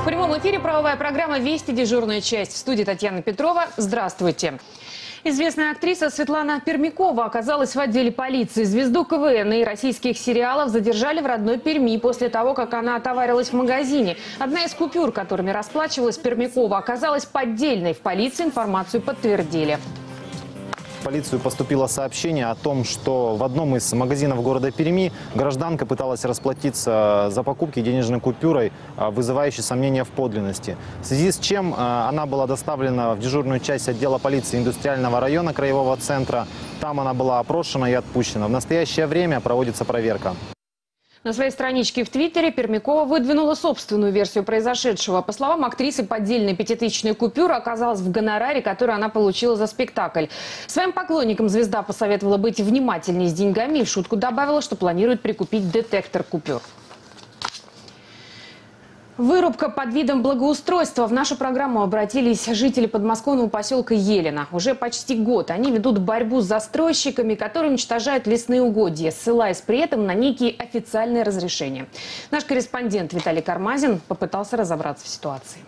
прямом эфире правовая программа «Вести. Дежурная часть». В студии Татьяна Петрова. Здравствуйте. Известная актриса Светлана Пермякова оказалась в отделе полиции. Звезду КВН и российских сериалов задержали в родной Перми после того, как она отоварилась в магазине. Одна из купюр, которыми расплачивалась Пермякова, оказалась поддельной. В полиции информацию подтвердили. В полицию поступило сообщение о том, что в одном из магазинов города Перми гражданка пыталась расплатиться за покупки денежной купюрой, вызывающей сомнения в подлинности. В связи с чем она была доставлена в дежурную часть отдела полиции индустриального района Краевого центра. Там она была опрошена и отпущена. В настоящее время проводится проверка. На своей страничке в Твиттере Пермякова выдвинула собственную версию произошедшего. По словам актрисы, поддельная 5000-я купюра оказалась в гонораре, который она получила за спектакль. Своим поклонникам звезда посоветовала быть внимательнее с деньгами и в шутку добавила, что планирует прикупить детектор купюр. Вырубка под видом благоустройства. В нашу программу обратились жители подмосковного поселка Елена. Уже почти год они ведут борьбу с застройщиками, которые уничтожают лесные угодья, ссылаясь при этом на некие официальные разрешения. Наш корреспондент Виталий Кармазин попытался разобраться в ситуации.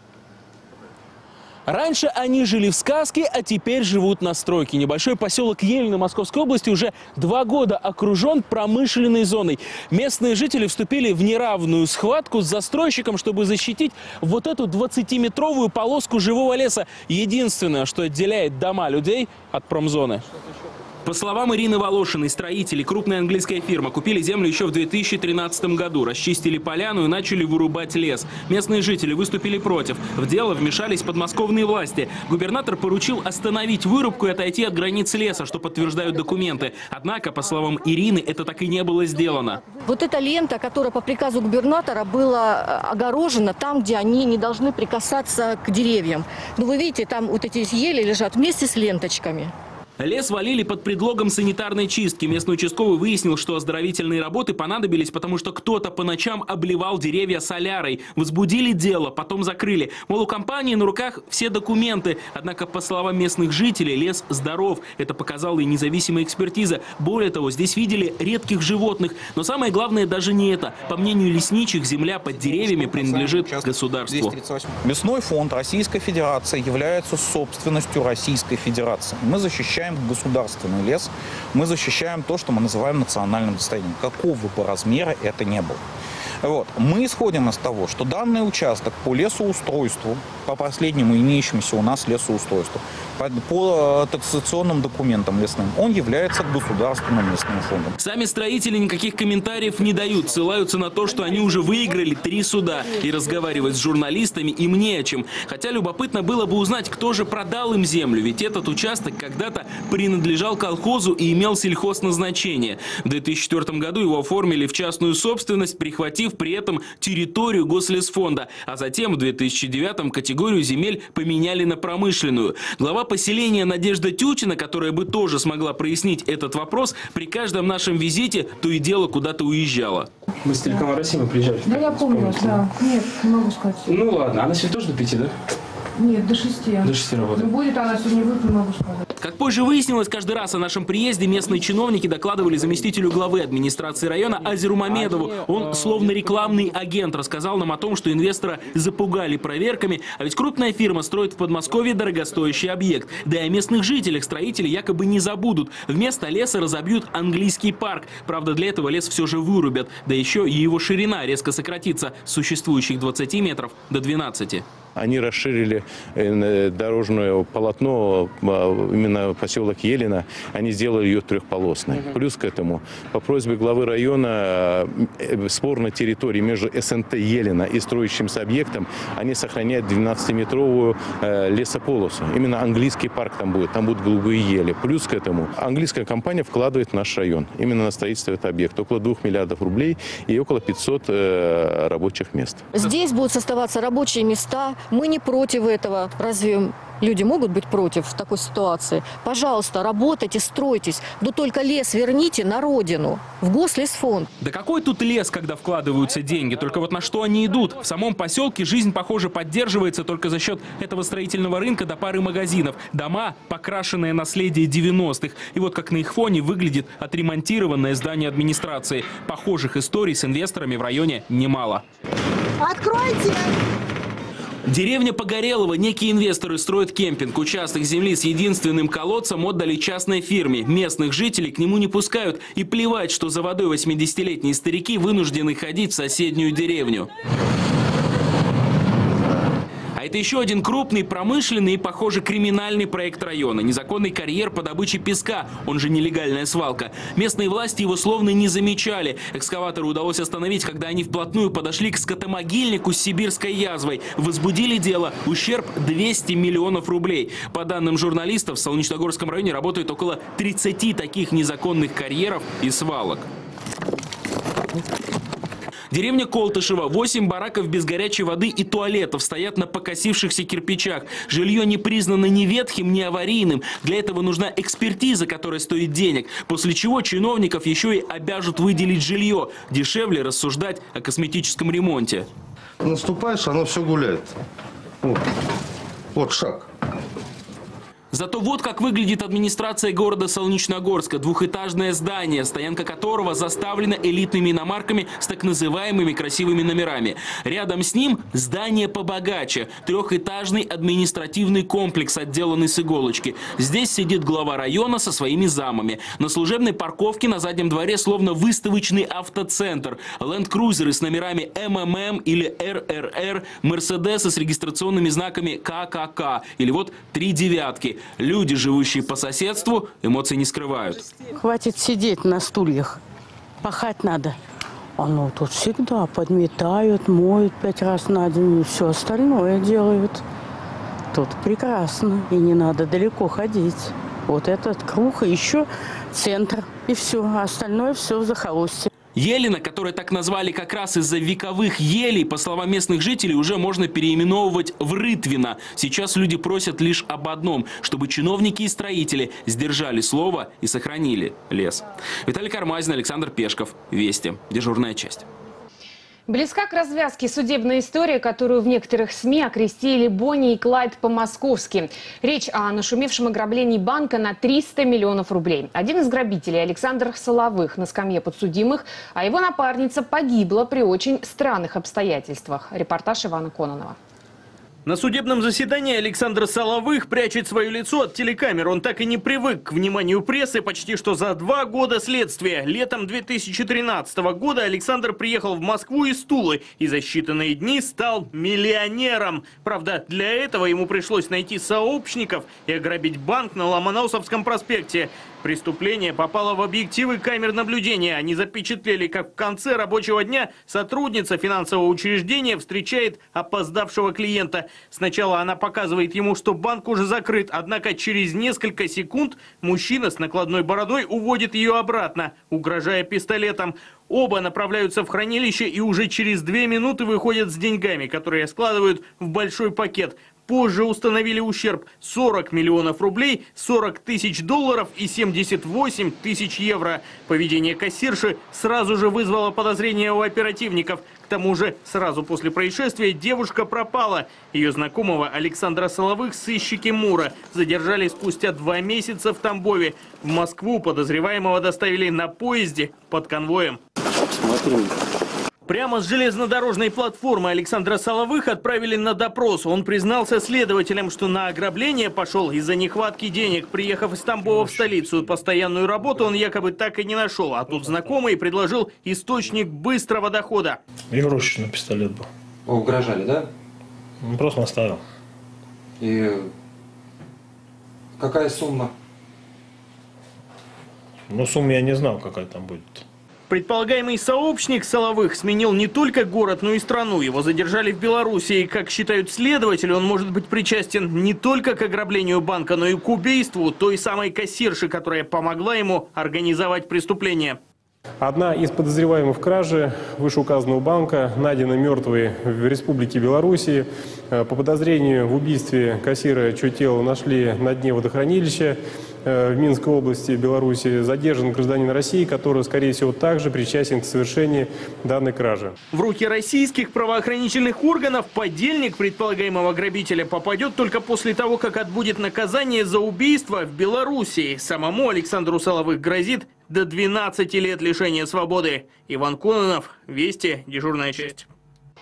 Раньше они жили в сказке, а теперь живут на стройке. Небольшой поселок Елена Московской области уже 2 года окружен промышленной зоной. Местные жители вступили в неравную схватку с застройщиком, чтобы защитить вот эту 20-метровую полоску живого леса. Единственное, что отделяет дома людей от промзоны. По словам Ирины Волошиной, строители, крупная английская фирма, купили землю еще в 2013 году, расчистили поляну и начали вырубать лес. Местные жители выступили против. В дело вмешались подмосковные власти. Губернатор поручил остановить вырубку и отойти от границ леса, что подтверждают документы. Однако, по словам Ирины, это так и не было сделано. Вот эта лента, которая по приказу губернатора была огорожена там, где они не должны прикасаться к деревьям. Но вы видите, там вот эти ели лежат вместе с ленточками. Лес валили под предлогом санитарной чистки. Местный участковый выяснил, что оздоровительные работы понадобились, потому что кто-то по ночам обливал деревья солярой. Возбудили дело, потом закрыли. Мол, у компании на руках все документы. Однако, по словам местных жителей, лес здоров. Это показала и независимая экспертиза. Более того, здесь видели редких животных. Но самое главное даже не это. По мнению лесничих, земля под деревьями принадлежит государству. Лесной фонд Российской Федерации является собственностью Российской Федерации. Мы защищаем государственный лес, мы защищаем то, что мы называем национальным достоянием, какого бы размера это ни было. Вот. Мы исходим из того, что данный участок по лесоустройству, по последнему имеющемуся у нас лесоустройству, по таксационным документам лесным, он является государственным лесным фондом. Сами строители никаких комментариев не дают, ссылаются на то, что они уже выиграли 3 суда. И разговаривать с журналистами им не о чем. Хотя любопытно было бы узнать, кто же продал им землю, ведь этот участок когда-то принадлежал колхозу и имел сельхозназначение. В 2004 году его оформили в частную собственность, прихватив при этом территорию Гослесфонда. А затем в 2009 категорию земель поменяли на промышленную. Глава поселения Надежда Тютина, которая бы тоже смогла прояснить этот вопрос, при каждом нашем визите то и дело куда-то уезжала. Мы с телеканала «Россия» приезжали. Да, я помню, да. Нет, не могу сказать. Ну ладно, она сегодня тоже до 5, да? Нет, до 6. До 6 работает. Но будет она сегодня выйти, не могу сказать. Как позже выяснилось, каждый раз о нашем приезде местные чиновники докладывали заместителю главы администрации района Азеру Мамедову. Он, словно рекламный агент, рассказал нам о том, что инвестора запугали проверками, а ведь крупная фирма строит в Подмосковье дорогостоящий объект. Да и о местных жителях строители якобы не забудут. Вместо леса разобьют английский парк. Правда, для этого лес все же вырубят. Да еще и его ширина резко сократится с существующих 20 метров до 12. Они расширили дорожное полотно, именно поселок Елена, они сделали ее 3-полосной. Плюс к этому, по просьбе главы района, спорной территории между СНТ Елена и строящимся объектом, они сохраняют 12-метровую лесополосу. Именно английский парк там будут голубые ели. Плюс к этому, английская компания вкладывает в наш район, именно на строительство этого объекта, около 2 миллиардов рублей и около 500 рабочих мест. Здесь будут оставаться рабочие места. Мы не против этого. Разве люди могут быть против такой ситуации? Пожалуйста, работайте, стройтесь. Но только лес верните на родину, в Гослесфонд. Да какой тут лес, когда вкладываются деньги? Только вот на что они идут? В самом поселке жизнь, похоже, поддерживается только за счет этого строительного рынка до пары магазинов. Дома, покрашенные наследие 90-х. И вот как на их фоне выглядит отремонтированное здание администрации. Похожих историй с инвесторами в районе немало. Откройте! Деревня Погорелова. Некие инвесторы строят кемпинг. Участок земли с единственным колодцем отдали частной фирме. Местных жителей к нему не пускают. И плевать, что за водой 80-летние старики вынуждены ходить в соседнюю деревню. А это еще один крупный промышленный и, похоже, криминальный проект района. Незаконный карьер по добыче песка, он же нелегальная свалка. Местные власти его словно не замечали. Экскаватору удалось остановить, когда они вплотную подошли к скотомогильнику с сибирской язвой. Возбудили дело. Ущерб 200 миллионов рублей. По данным журналистов, в Солнечногорском районе работает около 30 таких незаконных карьеров и свалок. Деревня Колтышева. 8 бараков без горячей воды и туалетов стоят на покосившихся кирпичах. Жилье не признано ни ветхим, ни аварийным. Для этого нужна экспертиза, которая стоит денег. После чего чиновников еще и обяжут выделить жилье. Дешевле рассуждать о косметическом ремонте. Наступаешь, оно все гуляет. Вот шаг. Зато вот как выглядит администрация города Солнечногорска. Двухэтажное здание, стоянка которого заставлена элитными иномарками с так называемыми красивыми номерами. Рядом с ним здание побогаче. Трехэтажный административный комплекс, отделанный с иголочки. Здесь сидит глава района со своими замами. На служебной парковке на заднем дворе словно выставочный автоцентр. Ленд-крузеры с номерами МММ или РРР, Мерседесы с регистрационными знаками ККК. Или вот 3 девятки. Люди, живущие по соседству, эмоций не скрывают. Хватит сидеть на стульях. Пахать надо. Оно тут всегда подметают, моют 5 раз на день и все остальное делают. Тут прекрасно. И не надо далеко ходить. Вот этот круг и еще центр. И все. А остальное все в захолустье. Елена, которую так назвали как раз из-за вековых елей, по словам местных жителей, уже можно переименовывать в Рытвино. Сейчас люди просят лишь об одном, чтобы чиновники и строители сдержали слово и сохранили лес. Виталий Кармазин, Александр Пешков. Вести. Дежурная часть. Близка к развязке судебная история, которую в некоторых СМИ окрестили Бонни и Клайд по-московски. Речь о нашумевшем ограблении банка на 300 миллионов рублей. Один из грабителей, Александр Соловых, на скамье подсудимых, а его напарница погибла при очень странных обстоятельствах. Репортаж Ивана Кононова. На судебном заседании Александр Соловых прячет свое лицо от телекамер. Он так и не привык к вниманию прессы почти что за 2 года следствия. Летом 2013 года Александр приехал в Москву из Тулы и за считанные дни стал миллионером. Правда, для этого ему пришлось найти сообщников и ограбить банк на Ломоносовском проспекте. Преступление попало в объективы камер наблюдения. Они запечатлели, как в конце рабочего дня сотрудница финансового учреждения встречает опоздавшего клиента. Сначала она показывает ему, что банк уже закрыт, однако через несколько секунд мужчина с накладной бородой уводит ее обратно, угрожая пистолетом. Оба направляются в хранилище и уже через 2 минуты выходят с деньгами, которые складывают в большой пакет. Позже установили ущерб 40 миллионов рублей, 40 тысяч долларов и 78 тысяч евро. Поведение кассирши сразу же вызвало подозрения у оперативников. К тому же сразу после происшествия девушка пропала. Ее знакомого Александра Соловых сыщики МУРа задержали спустя 2 месяца в Тамбове. В Москву подозреваемого доставили на поезде под конвоем. Прямо с железнодорожной платформы Александра Соловых отправили на допрос. Он признался следователям, что на ограбление пошел из-за нехватки денег. Приехав из Тамбова в столицу, постоянную работу он якобы так и не нашел. А тут знакомый предложил источник быстрого дохода. Игрушечный пистолет был. Угрожали, да? Просто наставил. И какая сумма? Ну, сумму я не знал, какая там будет. Предполагаемый сообщник Соловых сменил не только город, но и страну. Его задержали в Белоруссии. Как считают следователи, он может быть причастен не только к ограблению банка, но и к убийству той самой кассирши, которая помогла ему организовать преступление. Одна из подозреваемых в краже вышеуказанного банка найдена мертвой в Республике Белоруссии. По подозрению в убийстве кассира, чье тело нашли на дне водохранилища в Минской области Беларуси, задержан гражданин России, который, скорее всего, также причастен к совершению данной кражи. В руки российских правоохранительных органов подельник предполагаемого грабителя попадет только после того, как отбудет наказание за убийство в Белоруссии. Самому Александру Соловых грозит до 12 лет лишения свободы. Иван Кононов, Вести, дежурная часть.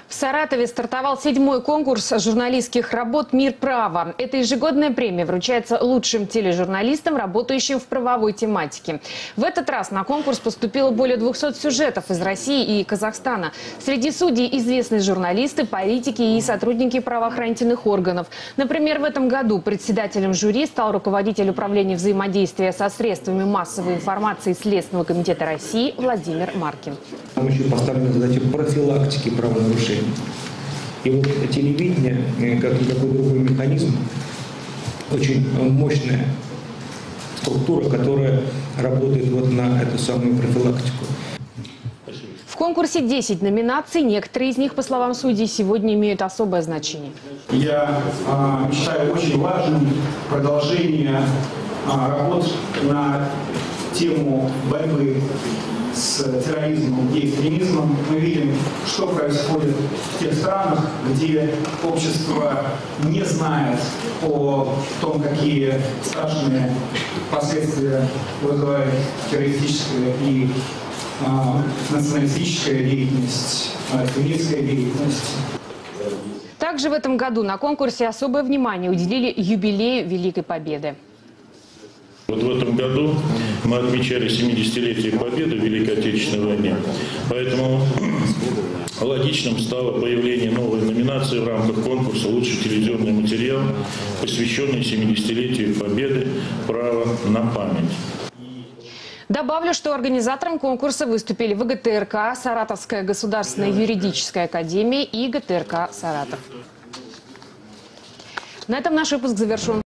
В Саратове стартовал 7-й конкурс журналистских работ «Мир права». Эта ежегодная премия вручается лучшим тележурналистам, работающим в правовой тематике. В этот раз на конкурс поступило более 200 сюжетов из России и Казахстана. Среди судей известные журналисты, политики и сотрудники правоохранительных органов. Например, в этом году председателем жюри стал руководитель управления взаимодействия со средствами массовой информации Следственного комитета России Владимир Маркин. Нам еще поставлена задача профилактики правонарушений. И вот телевидение, как никакой другой механизм, очень мощная структура, которая работает вот на эту самую профилактику. В конкурсе 10 номинаций. Некоторые из них, по словам судей, сегодня имеют особое значение. Я считаю очень важным продолжение работ на тему борьбы с терроризмом и экстремизмом. Мы видим, что происходит в тех странах, где общество не знает о том, какие страшные последствия вызывает террористическая и националистическая деятельность, экстремистская деятельность. Также в этом году на конкурсе особое внимание уделили юбилею Великой Победы. Вот в этом году мы отмечали 70-летие Победы в Великой Отечественной войне. Поэтому логичным стало появление новой номинации в рамках конкурса «Лучший телевизионный материал», посвященный 70-летию Победы «Право на память». Добавлю, что организатором конкурса выступили ВГТРК, Саратовская государственная юридическая академия и ГТРК «Саратов». На этом наш выпуск завершен.